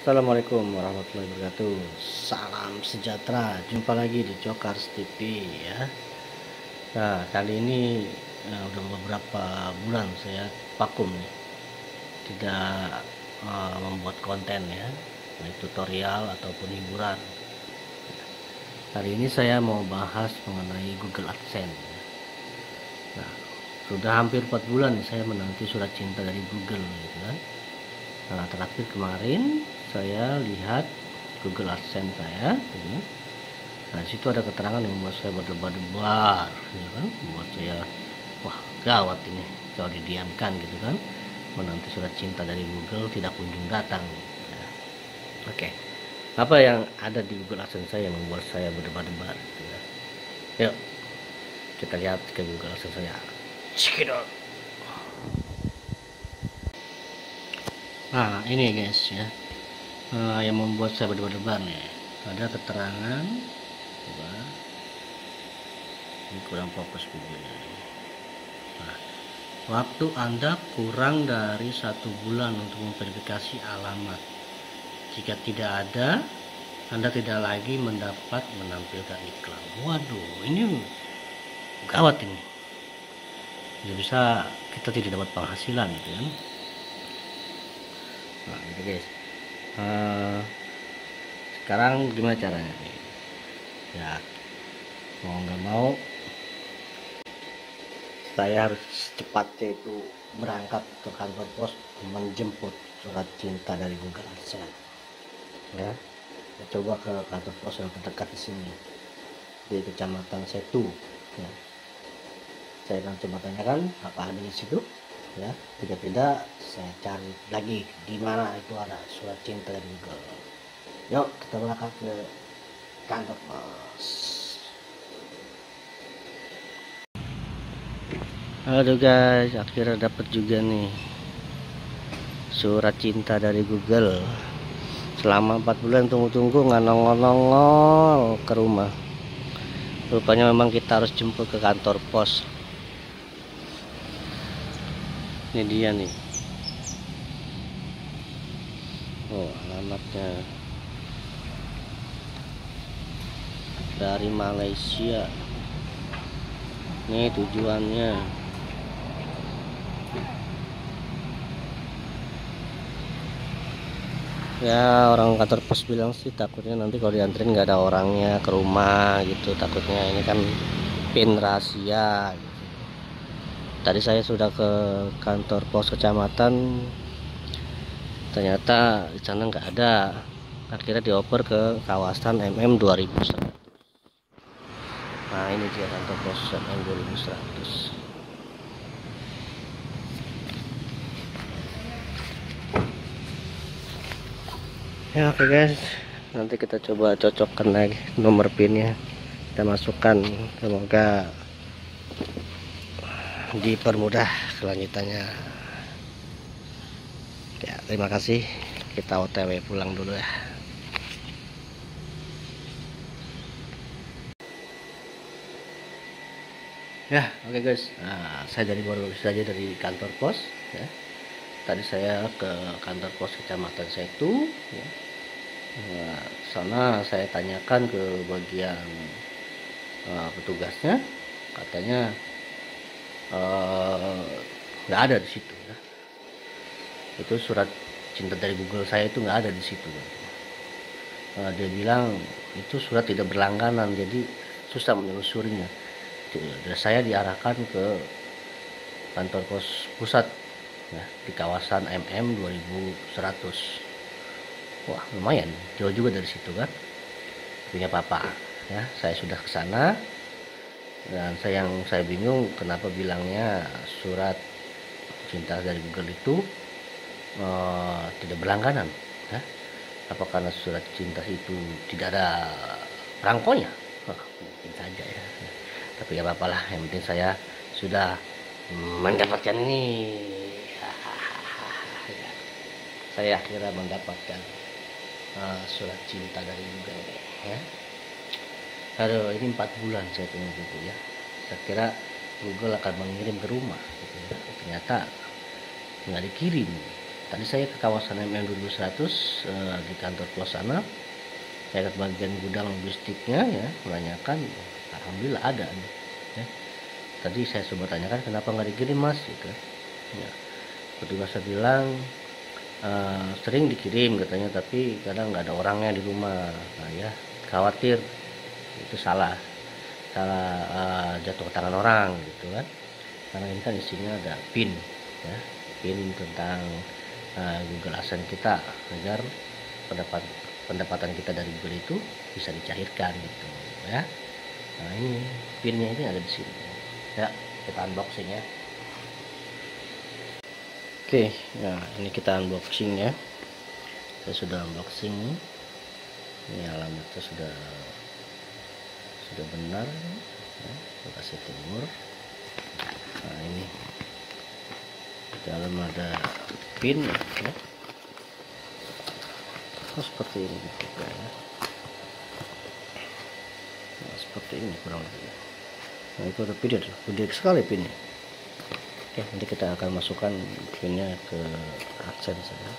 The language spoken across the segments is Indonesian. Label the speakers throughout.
Speaker 1: Assalamualaikum warahmatullahi wabarakatuh. Salam sejahtera. Jumpa lagi di Cokars TV ya. Nah, kali ini udah beberapa bulan saya vakum nih. Tidak membuat konten ya, baik tutorial ataupun hiburan. Kali ini saya mau bahas mengenai Google AdSense. Nah, sudah hampir 4 bulan nih saya menanti surat cinta dari Google gitu kan. Nah, terakhir kemarin saya lihat Google AdSense saya gitu. Nah, situ ada keterangan yang membuat saya berdebar-debar gitu kan, membuat saya wah gawat ini kalau didiamkan gitu kan, menanti surat cinta dari Google tidak kunjung datang ya. Oke, apa yang ada di Google AdSense saya yang membuat saya berdebar-debar gitu ya. Yuk kita lihat ke Google AdSense saya. Cekidot. Nah, ini guys ya, yang membuat saya berdebar-debar nih, ada keterangan coba, ini kurang fokus videonya. Nah, waktu Anda kurang dari 1 bulan untuk memverifikasi alamat. Jika tidak ada, Anda tidak lagi mendapat menampilkan iklan. Waduh, ini gawat ini. Bisa kita tidak dapat penghasilan gitu kan. Nah, gitu guys. Sekarang gimana caranya nih? Ya, mau nggak mau saya harus cepatnya itu berangkat ke kantor pos menjemput surat cinta dari Google AdSense. Ya, saya coba ke kantor pos yang terdekat di sini di Kecamatan Setu. Ya, saya akan coba tanyakan apa ada di situ. Ya, jika tidak saya cari lagi di mana itu ada surat cinta dari Google. Yuk kita berangkat ke kantor pos. Aduh guys, akhirnya dapat juga nih surat cinta dari Google. Selama 4 bulan tunggu-tunggu nggak nongol-nongol ke rumah. Rupanya memang kita harus jemput ke kantor pos. Ini dia nih. Oh, alamatnya dari Malaysia. Ini tujuannya. Ya, orang kantor pos bilang sih takutnya nanti kalau dianterin nggak ada orangnya ke rumah gitu. Takutnya ini kan PIN rahasia gitu. Tadi saya sudah ke kantor pos kecamatan, ternyata di sana nggak ada. Akhirnya dioper ke kawasan MM 2100. Nah, ini dia kantor pos MM 2100. Ya oke guys, nanti kita coba cocokkan lagi nomor pinnya, kita masukkan, semoga dipermudah kelanjutannya. Ya, terima kasih, kita OTW pulang dulu ya. Ya oke guys, nah, saya baru saja dari kantor pos ya. Tadi saya ke kantor pos Kecamatan Setu ya. Nah, sana saya tanyakan ke bagian petugasnya, katanya nggak ada di situ ya. Itu surat cinta dari Google saya itu nggak ada di situ. Dia bilang itu surat tidak berlangganan, jadi susah menelusurinya. Saya diarahkan ke kantor pos pusat ya, di kawasan MM 2100. Wah lumayan jauh juga dari situ kan, punya papa ya. Saya sudah ke sana dan saya bingung kenapa bilangnya surat cinta dari Google itu tidak berlangganan ya. Apa karena surat cinta itu tidak ada perangkonya? Mungkin saja ya, tapi ya apalah, yang penting saya sudah mendapatkan ini. Ya, saya akhirnya mendapatkan surat cinta dari Google ya. Aduh, ini 4 bulan saya tunggu gitu ya. Saya kira Google akan mengirim ke rumah gitu ya. Ternyata nggak dikirim, tadi saya ke kawasan MM 2100 di kantor pos sana. Saya ke bagian gudang logistiknya ya, menanyakan, alhamdulillah ada nih. Ya. Tadi saya coba tanyakan kenapa nggak dikirim mas, gitu. Ya. Petugas saya bilang sering dikirim katanya, tapi kadang nggak ada orangnya di rumah. Nah ya, khawatir itu salah jatuh ke tangan orang gitu kan, karena ini kan isinya ada pin ya, pin tentang Google AdSense kita, agar pendapatan kita dari Google itu bisa dicairkan gitu ya. Nah ini pinnya ini ada di sini ya, kita unboxing ya. Oke, nah ini kita unboxing ya. Saya sudah unboxing, ini alamatnya sudah benar ya, Bekasi Timur. Nah ini di dalam ada pin ya. Oh, seperti ini gitu ya. Nah, seperti ini kurang lebih. Nah itu ada pin, gede sekali pinnya. Oke, nanti kita akan masukkan pinnya ke AdSense ya.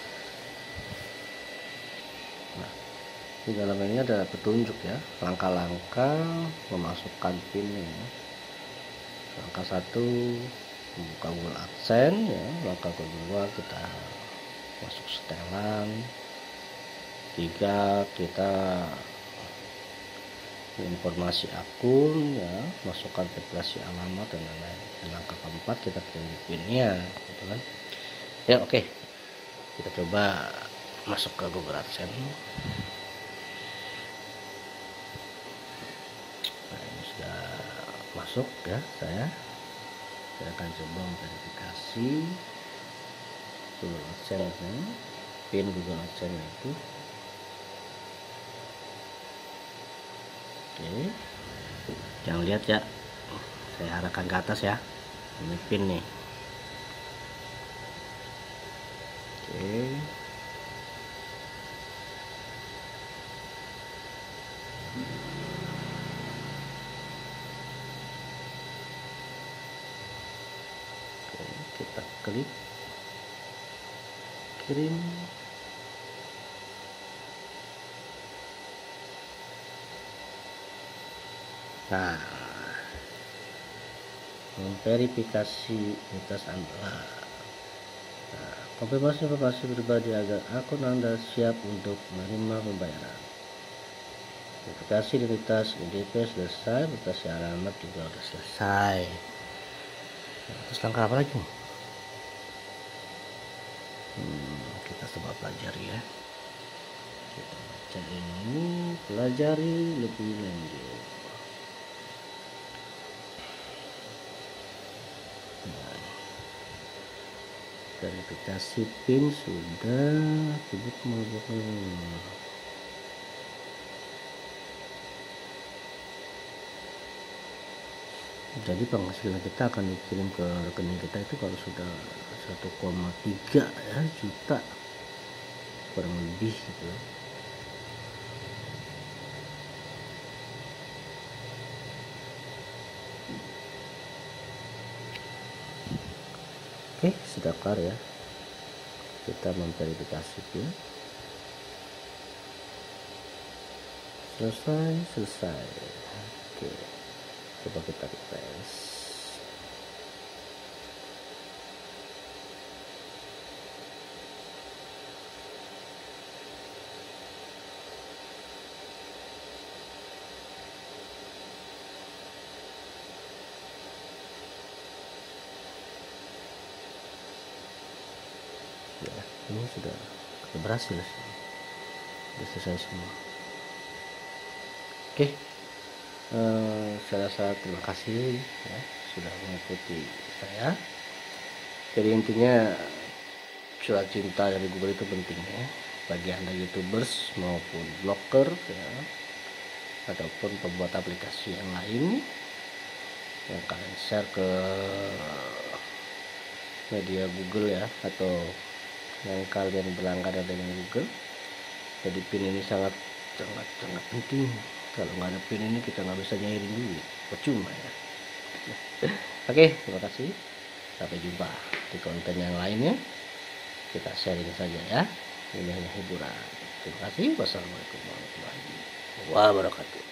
Speaker 1: Nah, di dalam ini ada petunjuk ya, langkah-langkah memasukkan pinnya ya. Langkah 1 membuka Google AdSense ya, langkah kedua kita masuk setelan, 3 kita informasi akun ya, masukkan verifikasi alamat dan lain-lain, dan langkah keempat kita pilih pinnya gitu kan ya. Oke, kita coba masuk ke Google AdSense. Nah ini sudah masuk ya, saya akan coba verifikasi Google AdSense nya, pin Google AdSense itu. Oke, jangan lihat ya, saya arahkan ke atas ya, ini pin nih. Oke, kita klik kirim. Nah, memverifikasi identitas Anda. Nah, konfirmasi informasi pribadi agar akun Anda siap untuk menerima pembayaran. Verifikasi identitas IDP selesai, verifikasi alamat juga sudah selesai. Nah, terus langkah apa lagi? Kita coba pelajari ya. Kita baca ini, pelajari lebih lanjut. Verifikasi PIN sudah, sibuk jadi penghasilan kita akan dikirim ke rekening kita itu kalau sudah 1,3 ya, juta kurang lebih gitu. Oke, sudah kelar ya. Kita memverifikasi PIN. Selesai. Oke, coba kita refresh. Ya, ini sudah berhasil, sudah selesai semua. Oke, saya rasa terima kasih ya, sudah mengikuti saya. Jadi intinya surat cinta dari Google itu penting ya, bagi Anda YouTubers maupun blogger ya, ataupun pembuat aplikasi yang lain yang kalian share ke media Google ya, atau yang kalian berlangganan dengan Google. Jadi PIN ini sangat penting. Kalau nggak ada PIN ini kita nggak bisa nyairin duit, percuma ya. Oke, terima kasih, sampai jumpa di konten yang lainnya. kita sharing saja ya. Ini hanya hiburan. Terima kasih. Wassalamualaikum warahmatullahi wabarakatuh.